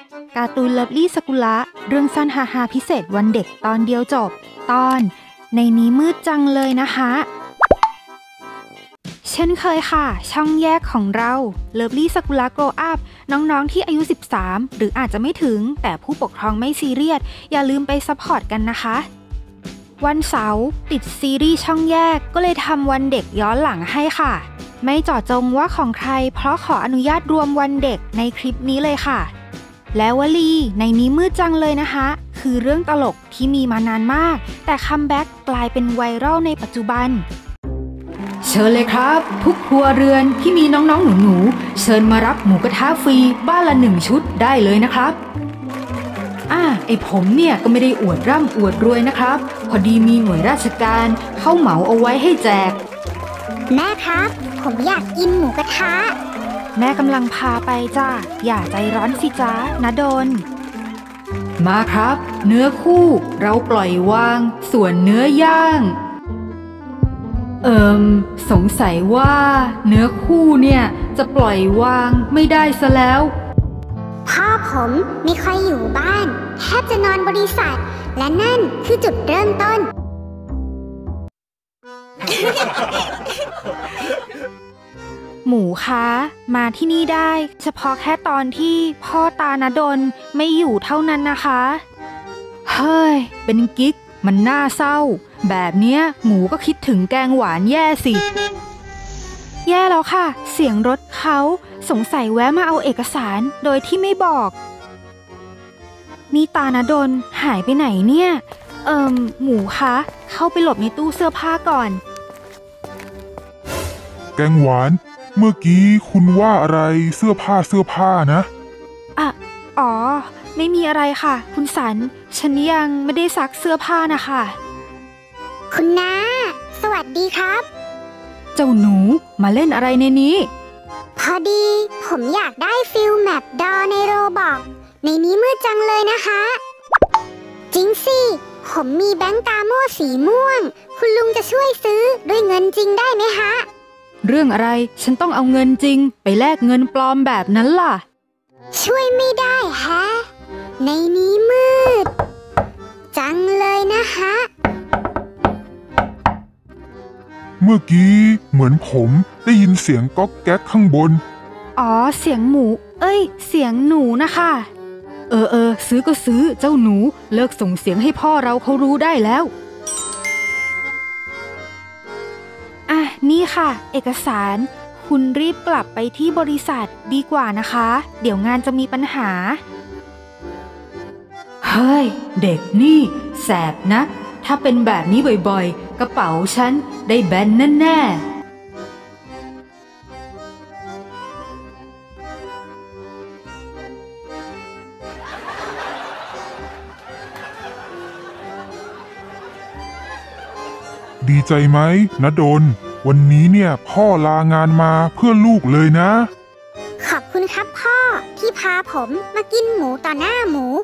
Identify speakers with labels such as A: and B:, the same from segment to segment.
A: การ์ตูนเลิฟลี่สกุละเรื่องสั้นฮาๆพิเศษวันเด็กตอนเดียวจบตอนในนี้มืดจังเลยนะคะเช่นเคยค่ะช่องแยกของเราเลิฟลี่สกุละโกรอัพน้องๆที่อายุ13หรืออาจจะไม่ถึงแต่ผู้ปกครองไม่ซีเรียสอย่าลืมไปซัพพอร์ตกันนะคะวันเสาร์ติดซีรีส์ช่องแยกก็เลยทำวันเด็กย้อนหลังให้ค่ะไม่เจาะจงว่าของใครเพราะขออนุญาตรวมวันเด็กในคลิปนี้เลยค่ะแล้ววลีในนี้มืดจังเลยนะคะคือเรื่องตลกที่มีมานานมากแต่คัมแบ็กกลายเป็นไวรัลในปัจจุบันเชิญเลยครับทุกครัวเรือนที่มีน้องๆหนูๆเชิญมารับหมูกระทะฟรีบ้านละ1ชุดได้เลยนะครับไอผมเนี่ยก็ไม่ได้อวดร่ำอวดรวยนะครับพอดีมีหน่วยราชการเข้าเหมาเอาไว้ให้แจก
B: แม่ครับผมอยากกินหมูกระทะ
A: แม่กำลังพาไปจ้าอย่าใจร้อนสิจ้าณดลมาครับเนื้อคู่เราปล่อยวางส่วนเนื้อย่างสงสัยว่าเนื้อคู่เนี่ยจะปล่อยวางไม่ได้ซะแล้ว
B: พ่อผมไม่ค่อยอยู่บ้านแทบจะนอนบริษัทและนั่นคือจุดเริ่มต้น
A: หมูคะมาที่นี่ได้เฉพาะแค่ตอนที่พ่อตาณดลไม่อยู่เท่านั้นนะคะเฮ้ยเป็นกิ๊กมันน่าเศร้าแบบเนี้ยหมูก็คิดถึงแกงหวานแย่สิแย่แล้วค่ะเสียงรถเขาสงสัยแวะมาเอาเอกสารโดยที่ไม่บอกนี่ตาณดลหายไปไหนเนี่ยหมูคะเข้าไปหลบในตู้เสื้อผ้าก่อน
C: แกงหวานเมื่อกี้คุณว่าอะไรเสื้อผ้านะ
A: อ๋อไม่มีอะไรค่ะคุณสันฉันยังไม่ได้ซักเสื้อผ้านะคะ
B: คุณน้าสวัสดีครับ
A: เจ้าหนูมาเล่นอะไรในนี้
B: พอดีผมอยากได้ฟิลแมปดอในโรบอกในนี้มืดจังเลยนะคะจริงสิผมมีแบงก์กาโม่สีม่วงคุณลุงจะช่วยซื้อด้วยเงินจริงได้ไหมฮะ
A: เรื่องอะไรฉันต้องเอาเงินจริงไปแลกเงินปลอมแบบนั้นล่ะ
B: ช่วยไม่ได้แฮะในนี้มืดจังเลยนะคะ
C: เมื่อกี้เหมือนผมได้ยินเสียงก๊อกแก๊กข้างบน
A: อ๋อเสียงหมูเสียงหนูนะคะซื้อก็ซื้อเจ้าหนูเลิกส่งเสียงให้พ่อเราเขารู้ได้แล้วนี่ค่ะเอกสารคุณรีบกลับไปที่บริษัทดีกว่านะคะเดี๋ยวงานจะมีปัญหาเฮ้ยเด็กนี่แสบนะถ้าเป็นแบบนี้บ่อยๆกระเป๋าฉันได้แบนแน่
C: ๆดีใจไหมณดลวันนี้เนี่ยพ่อลางานมาเพื่อลูกเลยนะ
B: ขอบคุณครับพ่อที่พาผมมากินหมูต่อหน้าหมู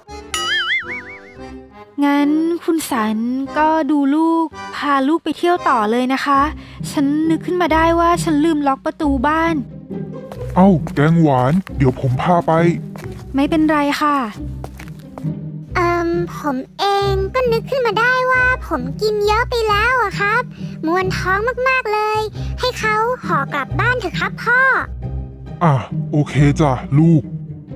A: งั้นคุณสันก็ดูลูกพาลูกไปเที่ยวต่อเลยนะคะฉันนึกขึ้นมาได้ว่าฉันลืมล็อกประตูบ้าน
C: แกงหวานเดี๋ยวผมพาไป
A: ไม่เป็นไรค่ะ
B: ผมเองก็นึกขึ้นมาได้ว่าผมกินเยอะไปแล้วอะครับมวนท้องมากๆเลยให้เขาห่อกลับบ้านเถอะครับพ่อ
C: โอเคจ้ะลูก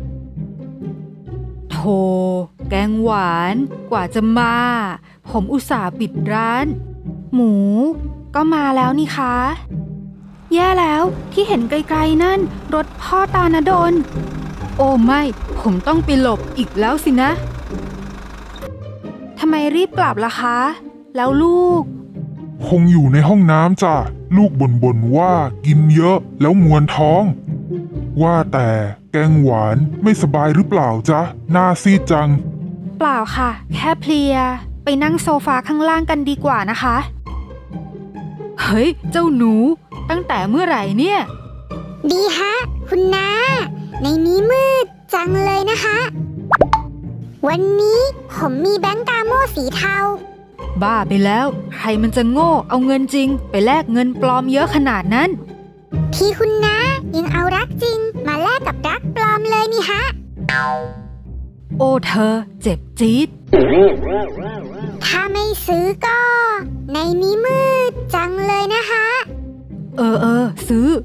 A: โธ่แกงหวานกว่าจะมาผมอุตส่าห์ปิดร้านหมูก็มาแล้วนี่คะแย่แล้วที่เห็นไกลๆนั่นรถพ่อตาณดลโอ้ไม่ผมต้องไปหลบอีกแล้วสินะทำไมรีบกลับล่ะคะแล้วลูก
C: คงอยู่ในห้องน้ำจ้ะลูกบ่นว่ากินเยอะแล้วมวนท้องว่าแต่แกงหวานไม่สบายหรือเปล่าจ๊ะหน้าซีดจัง
A: เปล่าค่ะแค่เพลียไปนั่งโซฟาข้างล่างกันดีกว่านะคะเฮ้ยเจ้าหนูตั้งแต่เมื่อไหร่เนี่ย
B: ดีฮะคุณน้าในนี้มืดจังเลยนะคะวันนี้ผมมีแบงก์กาโม่สีเทา
A: บ้าไปแล้วใครมันจะโง่เอาเงินจริงไปแลกเงินปลอมเยอะขนาดนั้น
B: ที่คุณน้ายังเอารักจริงมาแลกกับรักปลอมเลยนี่ฮะ
A: โอ้เธอเจ็บจี๊ด
B: ถ้าไม่ซื้อก็ ในนี้มืดจังเลยนะคะ
A: ซื้อ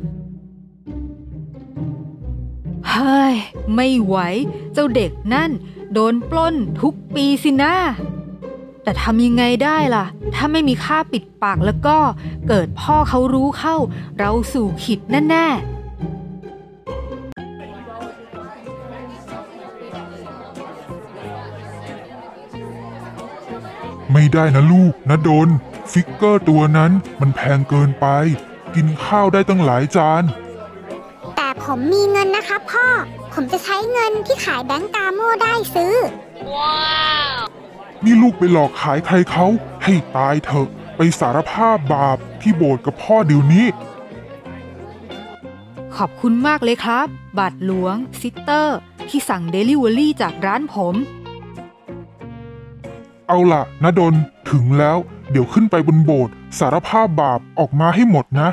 A: เฮ้ยไม่ไหวเจ้าเด็กนั่นโดนปล้นทุกปีสินะแต่ทำยังไงได้ล่ะถ้าไม่มีค่าปิดปากแล้วก็เกิดพ่อเขารู้เข้าเราสู่ขิดแน่
C: ไม่ได้นะลูกนะดนฟิกเกอร์ตัวนั้นมันแพงเกินไปกินข้าวได้ตั้งหลายจาน
B: แต่ผมมีเงินนะคะพ่อ ผมจะใช้เงินที่ขายแบงก์กาโม่ได้ซื้อ
C: นี่ลูกไปหลอกขายใครเขาให้ตายเถอะไปสารภาพบาปที่โบสถ์กับพ่อเดี๋ยวนี้
A: ขอบคุณมากเลยครับบาทหลวงซิสเตอร์ที่สั่งเดลิเวอรี่จากร้านผม
C: เอาล่ะนะดนถึงแล้วเดี๋ยวขึ้นไปบนโบสถ์สารภาพบาปออกมาให้หมดนะ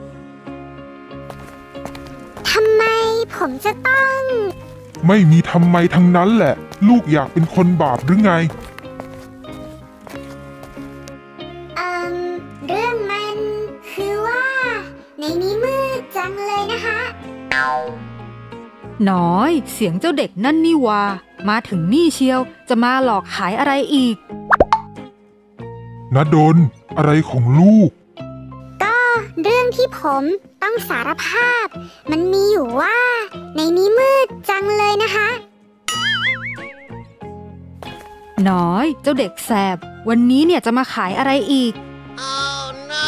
B: ทำไมผมจะต้อง
C: ไม่มีทำไมทั้งนั้นแหละลูกอยากเป็นคนบาปหรือไง
B: เรื่องมันคือว่า ในนี้มืดจังเลยนะคะ
A: น้อยเสียงเจ้าเด็กนั่นนี่วามาถึงนี่เชียวจะมาหลอกขายอะไรอีก
C: นะดนอะไรของลูก
B: ก็เรื่องที่ผมต้องสารภาพมันมีอยู่ว่าในนี้มืดจังเลยนะคะ
A: น้อยเจ้าเด็กแสบวันนี้เนี่ยจะมาขายอะไรอีก
B: Oh no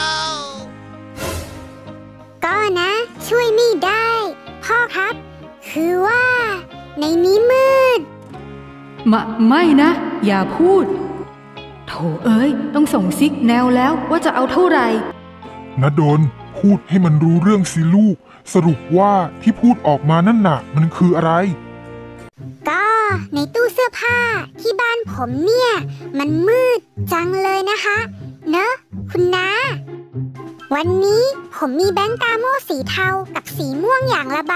B: ก็นะช่วยไม่ได้พ่อครับคือว่าในนี้มืด
A: ไม่นะอย่าพูดโถเอ้ยต้องส่งซิกแนวแล้วว่าจะเอาเท่าไหร่
C: นะดนพูดให้มันรู้เรื่องสิลูกสรุปว่าที่พูดออกมานั่นน่ะมันคืออะไร
B: ก็ในตู้เสื้อผ้าที่บ้านผมเนี่ยมันมืดจังเลยนะคะเนอะคุณน้าวันนี้ผมมีแบงก์กาโม่สีเทากับสีม่วงอย่างละใบ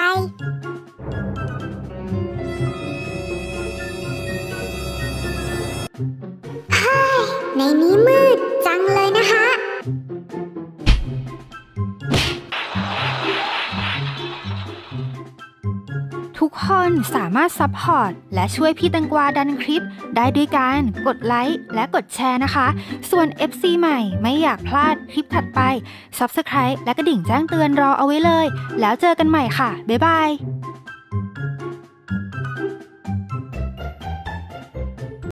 B: ในนี้มืดจังเลยนะคะ
A: ทุกคนสามารถซัพพอร์ตและช่วยพี่แตงกวาดันคลิปได้ด้วยการกดไลค์และกดแชร์นะคะส่วน FC ใหม่ไม่อยากพลาดคลิปถัดไป Subscribe และกระดิ่งแจ้งเตือนรอเอาไว้เลยแล้วเจอกันใหม่ค่ะบ๊ายบาย